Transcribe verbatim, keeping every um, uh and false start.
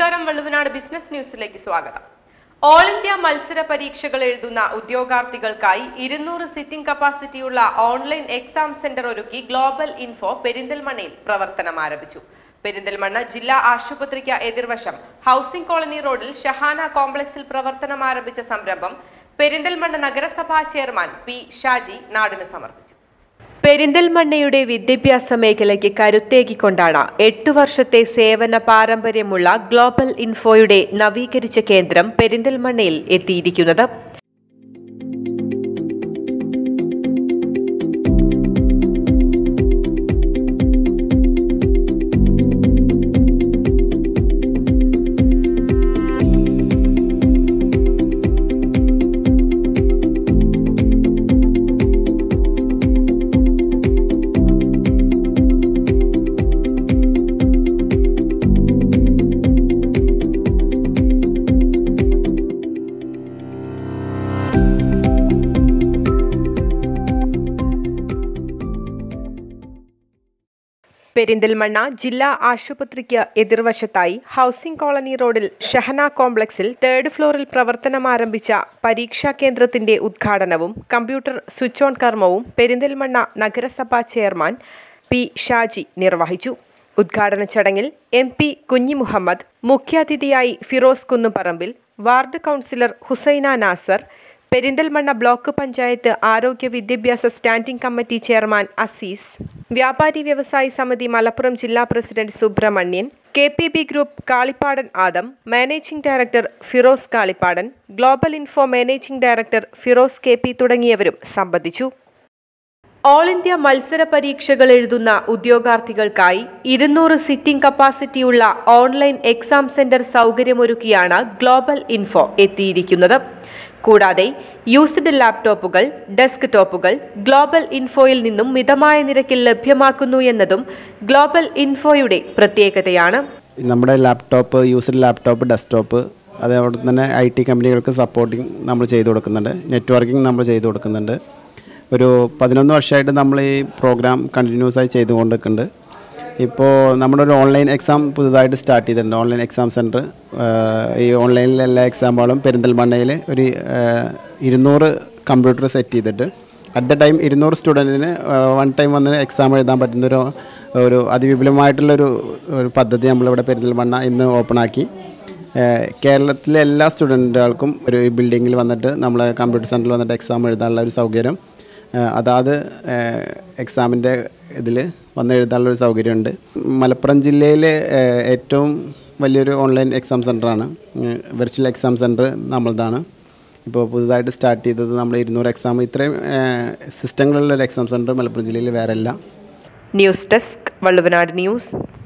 നമസ്കാരം, വള്ളുവനാട് ബിസിനസ് ന്യൂസിലേക്ക് സ്വാഗതം. ഓൾ ഇന്ത്യ മത്സര പരീക്ഷകൾ എഴുതുന്ന ഉദ്യോഗാർത്ഥികൾക്കായി ഇരുന്നൂറ് സിറ്റിംഗ് കപ്പാസിറ്റിയുള്ള ഓൺലൈൻ എക്സാം സെന്റർ ഒരുക്കി ഗ്ലോബൽ ഇൻഫോ പെരിന്തൽമണ്ണയിൽ പ്രവർത്തനം ആരംഭിച്ചു. പെരിന്തൽമണ്ണ ജില്ലാ ആശുപത്രിക്ക് എതിർവശം ഹൗസിംഗ് കോളനി റോഡിൽ ഷഹാന കോംപ്ലക്സിൽ പ്രവർത്തനം ആരംഭിച്ച സംരംഭം പെരിന്തൽമണ്ണ നഗരസഭാ ചെയർമാൻ പി ഷാജി നാടിന് സമർപ്പിച്ചു. പെരിന്തൽമണ്ണയുടെ വിദ്യാഭ്യാസ മേഖലയ്ക്ക് കരുത്തേകിക്കൊണ്ടാണ് എട്ടു വർഷത്തെ സേവന പാരമ്പര്യമുള്ള ഗ്ലോബൽ ഇൻഫോയുടെ നവീകരിച്ച കേന്ദ്രം പെരിന്തൽമണ്ണയിൽ എത്തിയിരിക്കുന്നത്. പെരിന്തൽമണ്ണ ജില്ലാ ആശുപത്രിക്ക് എതിർവശത്തായി ഹൗസിംഗ് കോളനി റോഡിൽ ഷഹന കോംപ്ലക്സിൽ തേർഡ് ഫ്ലോറിൽ പ്രവർത്തനം ആരംഭിച്ച പരീക്ഷാ കേന്ദ്രത്തിന്റെ ഉദ്ഘാടനവും കമ്പ്യൂട്ടർ സ്വിച്ച് ഓൺ കർമ്മവും പെരിന്തൽമണ്ണ നഗരസഭാ ചെയർമാൻ പി ഷാജി നിർവഹിച്ചു. ഉദ്ഘാടന ചടങ്ങിൽ എം പി കുഞ്ഞിമുഹമ്മദ്, മുഖ്യാതിഥിയായി Firoz Kunnuparambil, ward councillor Husaina Nasar, Perinthalmanna block panchayat ആരോഗ്യ വിദ്യാഭ്യാസ സ്റ്റാൻഡിംഗ് കമ്മിറ്റി ചെയർമാൻ അസീസ്, വ്യാപാരി വ്യവസായി സമിതി മലപ്പുറം ജില്ലാ president Subramanian, K P B group Kalippadan Adam, managing director Firoz Kalippadan, global info managing director Firoz K P തുടങ്ങിയവരും സംബന്ധിച്ചു. ഓൾ ഇന്ത്യ മത്സര പരീക്ഷകൾ എഴുതുന്ന ഉദ്യോഗാർത്ഥികൾക്കായി ഇരുന്നൂറ് സിറ്റിംഗ് കപ്പാസിറ്റിയുള്ള ഓൺലൈൻ എക്സാം സെന്റർ സൗകര്യമൊരുക്കിയാണ് ഗ്ലോബൽ ഇൻഫോ എത്തിയിരിക്കുന്നത്. കൂടാതെ യൂസ്ഡ് ലാപ്ടോപ്പുകൾ, ഡെസ്ക് ടോപ്പുകൾ ഗ്ലോബൽ ഇൻഫോയിൽ നിന്നും മിതമായ നിരക്കിൽ ലഭ്യമാക്കുന്നു എന്നതും ഗ്ലോബൽ ഇൻഫോയുടെ പ്രത്യേകതയാണ്. നമ്മുടെ ലാപ്ടോപ്പ്, യൂസ്ഡ് ലാപ്ടോപ്പ്, ഡെസ്ക്ടോപ്പ്, അതേപോലെ തന്നെ ഐ ടി കമ്പനികൾക്ക് സപ്പോർട്ടിങ് നമ്മൾ ചെയ്തു കൊടുക്കുന്നുണ്ട്. നെറ്റ്വർക്കിംഗ് നമ്മൾ ചെയ്തു കൊടുക്കുന്നുണ്ട്. ഒരു പതിനൊന്ന് വർഷമായിട്ട് നമ്മൾ ഈ പ്രോഗ്രാം കണ്ടിന്യൂസ് ആയി ചെയ്തുകൊണ്ടിരിക്കുന്നുണ്ട്. ഇപ്പോൾ നമ്മുടെ ഒരു ഓൺലൈൻ എക്സാം പുതുതായിട്ട് സ്റ്റാർട്ട് ചെയ്തിട്ടുണ്ട്. ഓൺലൈൻ എക്സാം സെൻറ്റർ ഈ ഓൺലൈനിലെ എല്ലാ എക്സാമുകളും പെരിന്തൽമണ്ണയിൽ ഒരു ഇരുന്നൂറ് കമ്പ്യൂട്ടർ സെറ്റ് ചെയ്തിട്ട് അറ്റ് ദ ടൈം ഇരുന്നൂറ് സ്റ്റുഡൻറ്റിന് വൺ ടൈം വന്ന് എക്സാം എഴുതാൻ പറ്റുന്നൊരു ഒരു അതിവിപുലമായിട്ടുള്ളൊരു ഒരു പദ്ധതി നമ്മളിവിടെ പെരിന്തൽമണ്ണ ഇന്ന് ഓപ്പണാക്കി. കേരളത്തിലെ എല്ലാ സ്റ്റുഡൻറ്റുകൾക്കും ഒരു ബിൽഡിങ്ങിൽ വന്നിട്ട് നമ്മൾ കമ്പ്യൂട്ടർ സെൻറ്ററിൽ വന്നിട്ട് എക്സാം എഴുതാനുള്ള ഒരു സൗകര്യം, അതാത് എക്സാമിൻ്റെ ഇതിൽ വന്ന് എഴുതാനുള്ളൊരു സൗകര്യമുണ്ട്. മലപ്പുറം ജില്ലയിലെ ഏറ്റവും വലിയൊരു ഓൺലൈൻ എക്സാം സെൻ്ററാണ് വെർച്വൽ എക്സാം സെൻറ്റർ നമ്മളതാണ്. ഇപ്പോൾ പുതുതായിട്ട് സ്റ്റാർട്ട് ചെയ്തത് നമ്മൾ ഇരുന്നൂറ് എക്സാം, ഇത്രയും സിസ്റ്റങ്ങളുള്ളൊരു എക്സാം സെൻറ്റർ മലപ്പുറം ജില്ലയിൽ വേറെ ഇല്ല. News desk, Valluvanad news.